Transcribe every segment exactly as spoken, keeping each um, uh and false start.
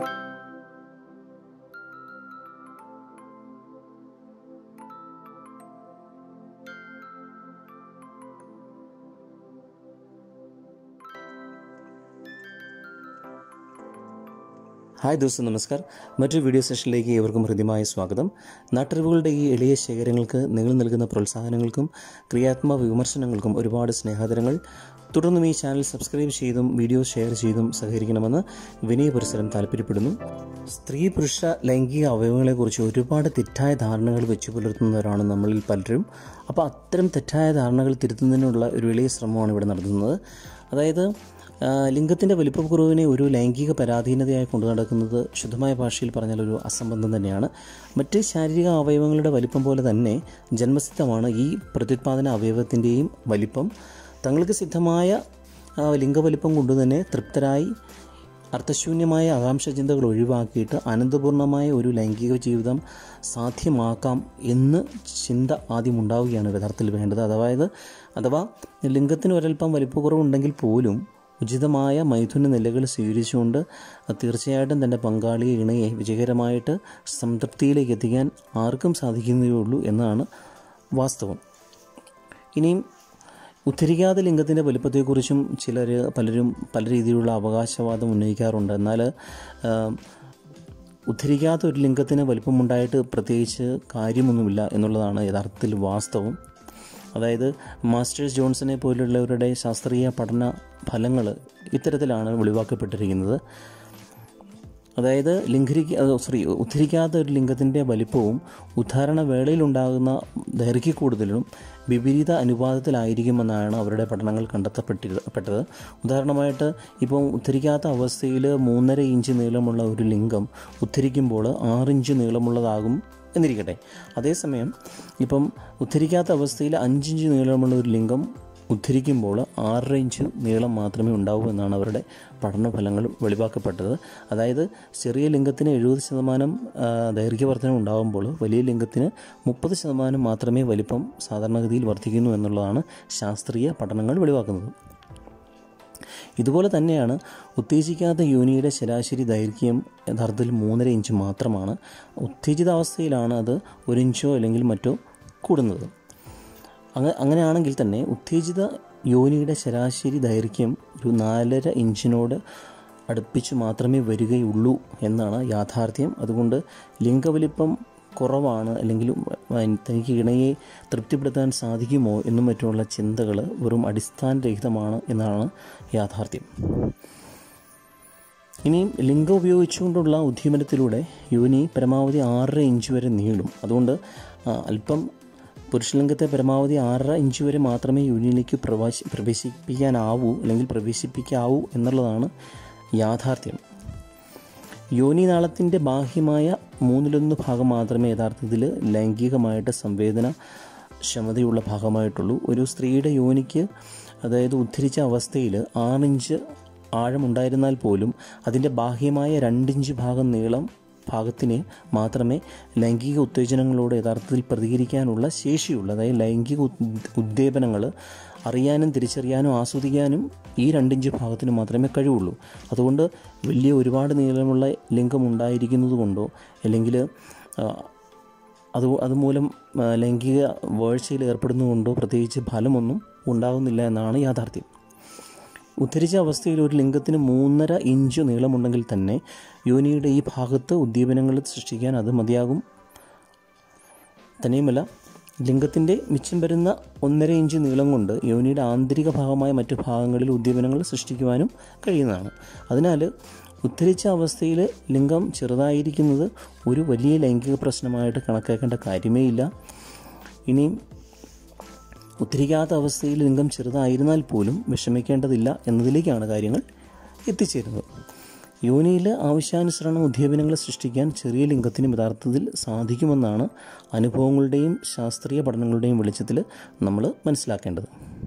Hi ദോസ്തോ, നമസ്കാർ. മറ്റൊരു video സെഷനിലേക്ക് ഏവർക്കും ഹൃദ്യമായ സ്വാഗതം. നാട്ടറിവുകളുടെ ഈ എളിയ ശേഖരങ്ങൾക്ക് നിങ്ങൾ നൽകുന്ന പ്രോത്സാഹനങ്ങൾക്കും ക്രിയാത്മക വിമർശനങ്ങൾക്കും ഒരുപാട് സ്നേഹാദരങ്ങൾ. തുടർന്നും ഈ ചാനൽ സബ്സ്ക്രൈബ് ചെയ്തും വീഡിയോ ഷെയർ ചെയ്തും സഹകരിക്കണമെന്ന് വിനയപുരസ്സരം താല്പര്യപ്പെടുന്നു. സ്ത്രീ പുരുഷ ലൈംഗിക അവയവങ്ങളെക്കുറിച്ച് ഒരുപാട് തെറ്റായ ധാരണകൾ വെച്ചു പുലർത്തുന്നവരാണ് നമ്മളിൽ പലരും. അപ്പോൾ അത്തരം തെറ്റായ ധാരണകൾ തിരുത്തുന്നതിനുള്ള ഒരു വലിയ ശ്രമമാണ് ഇവിടെ നടത്തുന്നത്. അതായത് ലിംഗത്തിൻ്റെ വലിപ്പക്കുറവിനെ ഒരു ലൈംഗിക പരാധീനതയായി കൊണ്ടു നടക്കുന്നത് ശുദ്ധമായ ഭാഷയിൽ പറഞ്ഞാൽ ഒരു അസംബന്ധം തന്നെയാണ്. മറ്റ് ശാരീരിക അവയവങ്ങളുടെ വലിപ്പം പോലെ തന്നെ ജന്മസിദ്ധമാണ് ഈ പ്രത്യുത്പാദന അവയവത്തിൻ്റെയും വലിപ്പം. തങ്ങൾക്ക് സിദ്ധമായ ലിംഗവലിപ്പം കൊണ്ടുതന്നെ തൃപ്തരായി അർത്ഥശൂന്യമായ ആകാംക്ഷ ചിന്തകൾ ഒഴിവാക്കിയിട്ട് അനന്തപൂർണമായ ഒരു ലൈംഗിക ജീവിതം സാധ്യമാക്കാം എന്ന് ചിന്ത ആദ്യം ഉണ്ടാവുകയാണ് യഥാർത്ഥത്തിൽ വേണ്ടത്. അതായത് അഥവാ ലിംഗത്തിന് ഒരൽപ്പം വലിപ്പക്കുറവുണ്ടെങ്കിൽ പോലും ഉചിതമായ മൈഥുന നിലകൾ സ്വീകരിച്ചുകൊണ്ട് തീർച്ചയായിട്ടും തൻ്റെ പങ്കാളിയെ ഇണയെ വിജയകരമായിട്ട് സംതൃപ്തിയിലേക്ക് എത്തിക്കാൻ ആർക്കും സാധിക്കുന്നതേ ഉള്ളൂ എന്നാണ് വാസ്തവം. ഇനിയും ഉദ്ധരിക്കാത്ത ലിംഗത്തിൻ്റെ വലുപ്പത്തെക്കുറിച്ചും ചിലർ പലരും പല രീതിയിലുള്ള അവകാശവാദം ഉന്നയിക്കാറുണ്ട്. എന്നാൽ ഉദ്ധരിക്കാത്ത ഒരു ലിംഗത്തിന് വലിപ്പമുണ്ടായിട്ട് പ്രത്യേകിച്ച് കാര്യമൊന്നുമില്ല എന്നുള്ളതാണ് യഥാർത്ഥത്തിൽ വാസ്തവം. അതായത് മാസ്റ്റേഴ്സ് ജോൺസനെ പോലുള്ളവരുടെ ശാസ്ത്രീയ പഠന ഫലങ്ങൾ ഇത്തരത്തിലാണ് വെളിവാക്കപ്പെട്ടിരിക്കുന്നത്. അതായത് ലിംഗരിക്ക സോറി ഉദ്ധരിക്കാത്ത ഒരു ലിംഗത്തിൻ്റെ വലിപ്പവും ഉദ്ധാരണ വേളയിലുണ്ടാകുന്ന ദൈർഘ്യക്കൂടുതലും വിപരീത അനുപാതത്തിലായിരിക്കുമെന്നാണ് അവരുടെ പഠനങ്ങൾ കണ്ടെത്തപ്പെട്ടിപ്പെട്ടത്. ഉദാഹരണമായിട്ട് ഇപ്പം ഉദ്ധരിക്കാത്ത അവസ്ഥയിൽ മൂന്നര ഇഞ്ച് നീളമുള്ള ഒരു ലിംഗം ഉദ്ധരിക്കുമ്പോൾ ആറിഞ്ച് നീളമുള്ളതാകും എന്നിരിക്കട്ടെ. അതേസമയം ഇപ്പം ഉദ്ധരിക്കാത്ത അവസ്ഥയിൽ അഞ്ചിഞ്ച് നീളമുള്ള ഒരു ലിംഗം ഉദ്ധരിക്കുമ്പോൾ ആറര ഇഞ്ച് നീളം മാത്രമേ ഉണ്ടാവൂ എന്നാണ് അവരുടെ പഠനഫലങ്ങൾ വെളിവാക്കപ്പെട്ടത്. അതായത് ചെറിയ ലിംഗത്തിന് എഴുപത് ശതമാനം ദൈർഘ്യവർദ്ധനം ഉണ്ടാകുമ്പോൾ വലിയ ലിംഗത്തിന് മുപ്പത് ശതമാനം മാത്രമേ വലിപ്പം സാധാരണഗതിയിൽ വർദ്ധിക്കുന്നു എന്നുള്ളതാണ് ശാസ്ത്രീയ പഠനങ്ങൾ വെളിവാക്കുന്നത്. ഇതുപോലെ തന്നെയാണ് ഉത്തേജിക്കാത്ത യോനിയുടെ ശരാശരി ദൈർഘ്യം യഥാർത്ഥത്തിൽ മൂന്നര ഇഞ്ച് മാത്രമാണ്. ഉത്തേജിതാവസ്ഥയിലാണ് അത് ഒരു ഇഞ്ചോ അല്ലെങ്കിൽ മറ്റോ കൂടുന്നത്. അങ്ങ അങ്ങനെയാണെങ്കിൽ തന്നെ ഉത്തേജിത യോനിയുടെ ശരാശരി ദൈർഘ്യം ഒരു നാലര ഇഞ്ചിനോട് അടുപ്പിച്ച് മാത്രമേ വരികയുള്ളൂ എന്നാണ് യാഥാർത്ഥ്യം. അതുകൊണ്ട് ലിംഗവലിപ്പം കുറവാണ് അല്ലെങ്കിൽ തനിക്ക് ഇണയെ തൃപ്തിപ്പെടുത്താൻ സാധിക്കുമോ എന്നും മറ്റുമുള്ള ചിന്തകൾ വെറും അടിസ്ഥാനരഹിതമാണ് എന്നാണ് യാഥാർത്ഥ്യം. ഇനിയും ലിംഗം ഉപയോഗിച്ചുകൊണ്ടുള്ള ഉദ്യമനത്തിലൂടെ യോനി പരമാവധി ആറര ഇഞ്ച് വരെ നീളും. അതുകൊണ്ട് അല്പം പുരുഷലിംഗത്തെ പരമാവധി ആറര ഇഞ്ച് വരെ മാത്രമേ യോനിയിലേക്ക് പ്രവേശി പ്രവേശിപ്പിക്കാനാവൂ അല്ലെങ്കിൽ പ്രവേശിപ്പിക്കാവൂ എന്നുള്ളതാണ് യാഥാർത്ഥ്യം. യോനിനാളത്തിൻ്റെ ബാഹ്യമായ മൂന്നിലൊന്ന് ഭാഗം മാത്രമേ യഥാർത്ഥത്തിൽ ലൈംഗികമായിട്ട് സംവേദന ക്ഷമതയുള്ള ഭാഗമായിട്ടുള്ളൂ. ഒരു സ്ത്രീയുടെ യോനിക്ക് അതായത് ഉദ്ധരിച്ച അവസ്ഥയിൽ ആറിഞ്ച് ആഴമുണ്ടായിരുന്നാൽ പോലും അതിൻ്റെ ബാഹ്യമായ രണ്ടിഞ്ച് ഭാഗം നീളം ഭാഗത്തിന് മാത്രമേ ലൈംഗിക ഉത്തേജനങ്ങളോട് യഥാർത്ഥത്തിൽ പ്രതികരിക്കാനുള്ള ശേഷിയുള്ളൂ. അതായത് ലൈംഗിക ഉദ്ദീപനങ്ങൾ അറിയാനും തിരിച്ചറിയാനും ആസ്വദിക്കാനും ഈ രണ്ടിഞ്ച് ഭാഗത്തിന് മാത്രമേ കഴിവുള്ളൂ. അതുകൊണ്ട് വലിയ ഒരുപാട് നീളമുള്ള ലിംഗം ഉണ്ടായിരിക്കുന്നത് കൊണ്ടോ അല്ലെങ്കിൽ അത് അതുമൂലം ലൈംഗിക വേഴ്ചയിൽ ഏർപ്പെടുന്നതുകൊണ്ടോ പ്രത്യേകിച്ച് ഫലമൊന്നും ഉണ്ടാകുന്നില്ല എന്നാണ് യാഥാർത്ഥ്യം. ഉദ്ധരിച്ച അവസ്ഥയിൽ ഒരു ലിംഗത്തിന് മൂന്നര ഇഞ്ച് നീളമുണ്ടെങ്കിൽ തന്നെ യോനിയുടെ ഈ ഭാഗത്ത് ഉദ്ദീപനങ്ങൾ സൃഷ്ടിക്കാൻ അത് മതിയാകും. തന്നെയുമല്ല ലിംഗത്തിൻ്റെ മിച്ചം വരുന്ന ഒന്നര ഇഞ്ച് നീളം കൊണ്ട് യോനിയുടെ ആന്തരിക ഭാഗമായ മറ്റു ഭാഗങ്ങളിൽ ഉദ്ദീപനങ്ങൾ സൃഷ്ടിക്കുവാനും കഴിയുന്നതാണ്. അതിനാൽ ഉദ്ധരിച്ച അവസ്ഥയിൽ ലിംഗം ചെറുതായിരിക്കുന്നത് ഒരു വലിയ ലൈംഗിക പ്രശ്നമായിട്ട് കണക്കാക്കേണ്ട കാര്യമേ ഇല്ല. ഇനിയും ഉദ്ധരിക്കാത്ത അവസ്ഥയിൽ ലിംഗം ചെറുതായിരുന്നാൽ പോലും വിഷമിക്കേണ്ടതില്ല എന്നതിലേക്കാണ് കാര്യങ്ങൾ എത്തിച്ചേരുന്നത്. യോനിയിൽ ആവശ്യാനുസരണം ഉദ്ദീപനങ്ങൾ സൃഷ്ടിക്കാൻ ചെറിയ ലിംഗത്തിന് യഥാർത്ഥത്തിൽ സാധിക്കുമെന്നാണ് അനുഭവങ്ങളുടെയും ശാസ്ത്രീയ പഠനങ്ങളുടെയും വെളിച്ചത്തിൽ നമ്മൾ മനസ്സിലാക്കേണ്ടത്.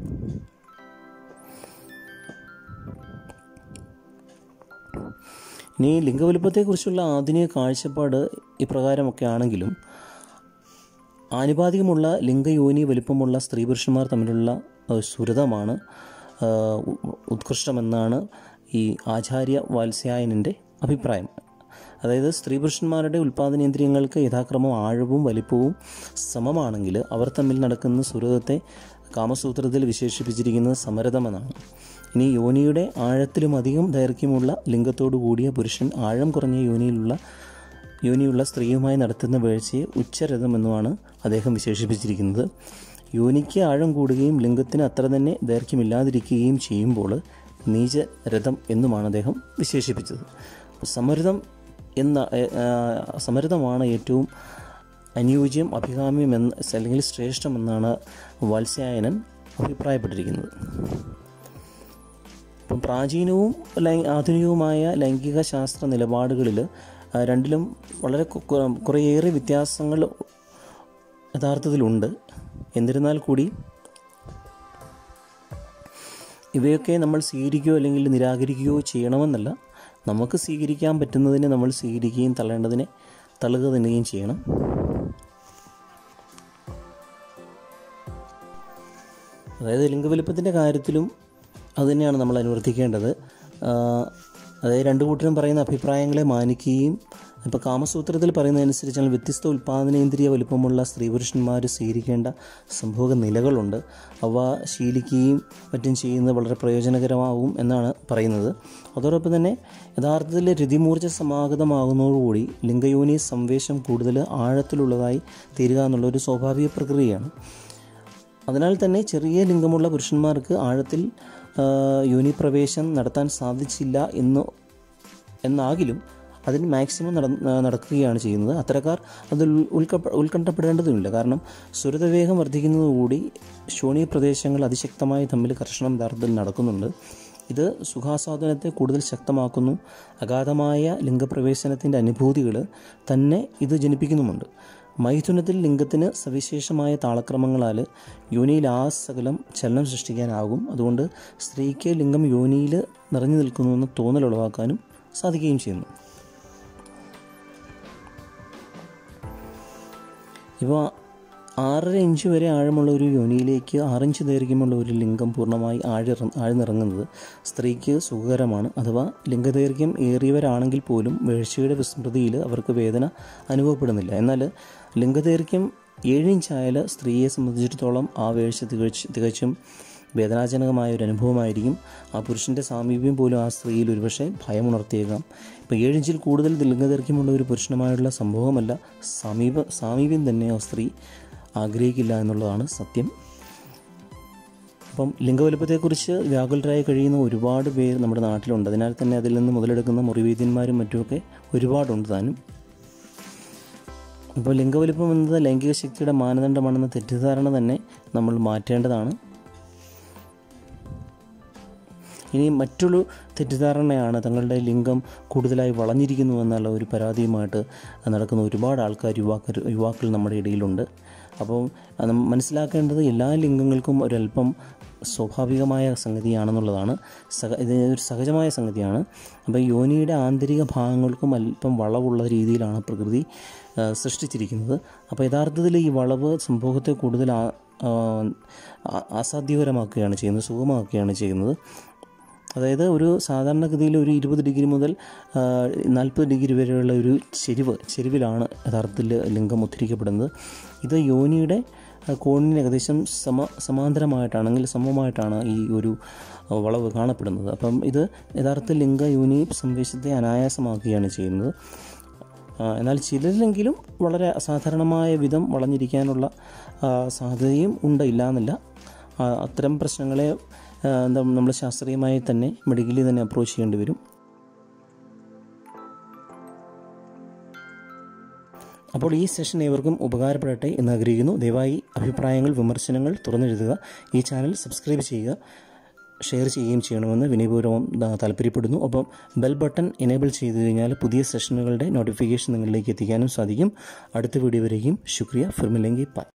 ഇനി ലിംഗവലുപ്പത്തെക്കുറിച്ചുള്ള ആധുനിക കാഴ്ചപ്പാട് ഇപ്രകാരമൊക്കെ ആണെങ്കിലും ആനുപാതികമുള്ള ലിംഗയോനി വലിപ്പമുള്ള സ്ത്രീ പുരുഷന്മാർ തമ്മിലുള്ള സുരതമാണ് ഉത്കൃഷ്ടമെന്നാണ് ഈ ആചാര്യ വാത്സ്യായനൻ്റെ അഭിപ്രായം. അതായത് സ്ത്രീ പുരുഷന്മാരുടെ ഉൽപ്പാദനേന്ദ്രിയങ്ങൾക്ക് യഥാക്രമം ആഴവും വലിപ്പവും സമമാണെങ്കിൽ അവർ തമ്മിൽ നടക്കുന്ന സുഹൃതത്തെ കാമസൂത്രത്തിൽ വിശേഷിപ്പിച്ചിരിക്കുന്നത് സമരതമെന്നാണ്. ഇനി യോനിയുടെ ആഴത്തിലും അധികം ദൈർഘ്യമുള്ള ലിംഗത്തോടു കൂടിയ പുരുഷൻ ആഴം കുറഞ്ഞ യോനിയിലുള്ള യോനിയുള്ള സ്ത്രീയുമായി നടത്തുന്ന വീഴ്ചയെ ഉച്ചരഥം എന്നുമാണ് അദ്ദേഹം വിശേഷിപ്പിച്ചിരിക്കുന്നത്. യോനിക്ക് ആഴം കൂടുകയും ലിംഗത്തിന് അത്ര തന്നെ ദൈർഘ്യമില്ലാതിരിക്കുകയും ചെയ്യുമ്പോൾ നീചരഥം എന്നുമാണ് അദ്ദേഹം വിശേഷിപ്പിച്ചത്. സമരഥം എന്ന സമരഥമാണ് ഏറ്റവും അനുയോജ്യം, അഭികാമ്യം എന്ന അല്ലെങ്കിൽ ശ്രേഷ്ഠമെന്നാണ് വാത്സ്യായനൻ അഭിപ്രായപ്പെട്ടിരിക്കുന്നത്. ഇപ്പം പ്രാചീനവും ആധുനികവുമായ ലൈംഗിക ശാസ്ത്ര നിലപാടുകളിൽ രണ്ടിലും വളരെ കുറേയേറെ വ്യത്യാസങ്ങൾ യഥാർത്ഥത്തിലുണ്ട്. എന്നിരുന്നാൽ കൂടി ഇവയൊക്കെ നമ്മൾ സ്വീകരിക്കുകയോ അല്ലെങ്കിൽ നിരാകരിക്കുകയോ ചെയ്യണമെന്നല്ല. നമുക്ക് സ്വീകരിക്കാൻ പറ്റുന്നതിനെ നമ്മൾ സ്വീകരിക്കുകയും തള്ളേണ്ടതിനെ തള്ളുക തന്നെയും ചെയ്യണം. അതായത് ലിംഗവലുപ്പത്തിൻ്റെ കാര്യത്തിലും അതുതന്നെയാണ് നമ്മൾ അനുവർത്തിക്കേണ്ടത്. അതായത് രണ്ടു കൂട്ടരും പറയുന്ന അഭിപ്രായങ്ങളെ മാനിക്കുകയും, ഇപ്പോൾ കാമസൂത്രത്തിൽ പറയുന്നതനുസരിച്ചാൽ വ്യത്യസ്ത ഉൽപ്പാദനേന്ദ്രിയ വലുപ്പമുള്ള സ്ത്രീ പുരുഷന്മാർ സ്വീകരിക്കേണ്ട സംഭോഗ നിലകളുണ്ട്. അവ ശീലിക്കുകയും മറ്റും ചെയ്യുന്നത് വളരെ പ്രയോജനകരമാകും എന്നാണ് പറയുന്നത്. അതോടൊപ്പം തന്നെ യഥാർത്ഥത്തിൽ രതിമൂർച്ച സമാഗതമാകുന്നതോടുകൂടി ലിംഗയോനി സംവേശം കൂടുതൽ ആഴത്തിലുള്ളതായി തീരുക എന്നുള്ളൊരു സ്വാഭാവിക പ്രക്രിയയാണ്. അതിനാൽ തന്നെ ചെറിയ ലിംഗമുള്ള പുരുഷന്മാർക്ക് ആഴത്തിൽ യോനി പ്രവേശം നടത്താൻ സാധിച്ചില്ല എന്ന് എന്നാകിലും അതിന് മാക്സിമം നട നടക്കുകയാണ് ചെയ്യുന്നത്. അത്തരക്കാർ അത് ഉത്ക ഉത്കണ്ഠപ്പെടേണ്ടതുമില്ല. കാരണം സുരതവേഗം വർദ്ധിക്കുന്നതുകൂടി ശോണി പ്രദേശങ്ങൾ അതിശക്തമായി തമ്മിൽ കർഷണം യഥാർത്ഥത്തിൽ നടക്കുന്നുണ്ട്. ഇത് സുഖാസ്വാദനത്തെ കൂടുതൽ ശക്തമാക്കുന്നു. അഗാധമായ ലിംഗപ്രവേശനത്തിൻ്റെ അനുഭൂതികൾ തന്നെ ഇത് ജനിപ്പിക്കുന്നുമുണ്ട്. മൈഥുനത്തിൽ ലിംഗത്തിന് സവിശേഷമായ താളക്രമങ്ങളാൽ യോനിയിൽ ആ സകലം ചലനം സൃഷ്ടിക്കാനാകും. അതുകൊണ്ട് സ്ത്രീക്ക് ലിംഗം യോനിയിൽ നിറഞ്ഞു നിൽക്കുന്നുവെന്ന് തോന്നൽ ഉളവാക്കാനും സാധിക്കുകയും ചെയ്യുന്നു. ഇപ്പോൾ ആറര ഇഞ്ച് വരെ ആഴമുള്ള ഒരു യോനിയിലേക്ക് ആറിഞ്ച് ദൈർഘ്യമുള്ള ഒരു ലിംഗം പൂർണ്ണമായി ആഴി ആഴ്ന്നിറങ്ങുന്നത് സ്ത്രീക്ക് സുഖകരമാണ്. അഥവാ ലിംഗദൈർഘ്യം ഏറിയവരാണെങ്കിൽ പോലും വീഴ്ചയുടെ വിസ്മൃതിയിൽ അവർക്ക് വേദന അനുഭവപ്പെടുന്നില്ല. എന്നാൽ ലിംഗദൈർഘ്യം ഏഴിഞ്ചായാൽ സ്ത്രീയെ സംബന്ധിച്ചിടത്തോളം ആ വീഴ്ച തികച്ച് തികച്ചും വേദനാജനകമായ ഒരു അനുഭവമായിരിക്കും. ആ പുരുഷൻ്റെ സാമീപ്യം പോലും ആ സ്ത്രീയിൽ ഒരുപക്ഷെ ഭയമുണർത്തിയേക്കാം. ഇപ്പോൾ ഏഴിഞ്ചിൽ കൂടുതൽ ലിംഗദൈർഘ്യമുള്ള ഒരു പുരുഷനുമായുള്ള സംഭവമല്ല, സമീപ സാമീപ്യം തന്നെ ആ സ്ത്രീ ആഗ്രഹിക്കില്ല എന്നുള്ളതാണ് സത്യം. അപ്പം ലിംഗവലുപ്പത്തെക്കുറിച്ച് വ്യാകുലരായി കഴിയുന്ന ഒരുപാട് പേർ നമ്മുടെ നാട്ടിലുണ്ട്. അതിനാൽ തന്നെ അതിൽ നിന്ന് മുതലെടുക്കുന്ന മുറിവൈദ്യന്മാരും മറ്റുമൊക്കെ ഒരുപാടുണ്ട് താനും. അപ്പോൾ ലിംഗവലുപ്പം എന്നത് ലൈംഗിക ശക്തിയുടെ മാനദണ്ഡമാണെന്ന തെറ്റിദ്ധാരണ തന്നെ നമ്മൾ മാറ്റേണ്ടതാണ്. ഇനി മറ്റൊരു തെറ്റിദ്ധാരണയാണ് തങ്ങളുടെ ലിംഗം കൂടുതലായി വളഞ്ഞിരിക്കുന്നു എന്നുള്ള ഒരു പരാതിയുമായിട്ട് നടക്കുന്ന ഒരുപാട് ആൾക്കാർ യുവാക്കൾ യുവാക്കൾ നമ്മുടെ ഇടയിലുണ്ട്. അപ്പോൾ മനസ്സിലാക്കേണ്ടത് എല്ലാ ലിംഗങ്ങൾക്കും ഒരല്പം സ്വാഭാവികമായ സംഗതിയാണെന്നുള്ളതാണ്. സഹ ഇത് ഒരു സഹജമായ സംഗതിയാണ്. അപ്പോൾ യോനിയുടെ ആന്തരിക ഭാഗങ്ങൾക്കും അല്പം വളവുള്ള രീതിയിലാണ് പ്രകൃതി സൃഷ്ടിച്ചിരിക്കുന്നത്. അപ്പോൾ യഥാർത്ഥത്തിൽ ഈ വളവ് സംഭവത്തെ കൂടുതൽ അസാധ്യകരമാക്കുകയാണ് ചെയ്യുന്നത്, സുഖമാക്കുകയാണ് ചെയ്യുന്നത്. അതായത് ഒരു സാധാരണഗതിയിൽ ഒരു ഇരുപത് ഡിഗ്രി മുതൽ നാൽപ്പത് ഡിഗ്രി വരെയുള്ള ഒരു ചെരിവ് ചെരിവിലാണ് യഥാർത്ഥത്തിൽ ലിംഗം ഉദ്ധരിക്കപ്പെടുന്നത്. ഇത് യോനിയുടെ കോണിന് ഏകദേശം സമ സമാന്തരമായിട്ടാണെങ്കിൽ സമമായിട്ടാണ് ഈ ഒരു വളവ് കാണപ്പെടുന്നത്. അപ്പം ഇത് യഥാർത്ഥ ലിംഗ യോനി സംവേശത്തെ അനായാസമാക്കുകയാണ് ചെയ്യുന്നത്. എന്നാൽ ചിലരിലെങ്കിലും വളരെ അസാധാരണമായ വിധം വളഞ്ഞിരിക്കാനുള്ള സാധ്യതയും ഉണ്ട്, ഇല്ല എന്നല്ല. അത്തരം പ്രശ്നങ്ങളെ എന്താ നമ്മൾ ശാസ്ത്രീയമായി തന്നെ മെഡിക്കലി തന്നെ അപ്രോച്ച് ചെയ്യേണ്ടി വരും. അപ്പോൾ ഈ സെഷൻ ഏവർക്കും ഉപകാരപ്പെടട്ടെ എന്ന് ആഗ്രഹിക്കുന്നു. ദയവായി അഭിപ്രായങ്ങൾ, വിമർശനങ്ങൾ തുറന്നെഴുതുക. ഈ ചാനൽ സബ്സ്ക്രൈബ് ചെയ്യുക, ഷെയർ ചെയ്യുകയും ചെയ്യണമെന്ന് വിനയപൂർവ്വം താല്പര്യപ്പെടുന്നു. ഒപ്പം ബെൽ ബട്ടൺ എനേബിൾ ചെയ്തു കഴിഞ്ഞാൽ പുതിയ സെഷനുകളുടെ നോട്ടിഫിക്കേഷൻ നിങ്ങളിലേക്ക് എത്തിക്കാനും സാധിക്കും. അടുത്ത വീഡിയോ വരെയും ശുക്രിയ. ഫിർ മിലേംഗെ. ബൈ.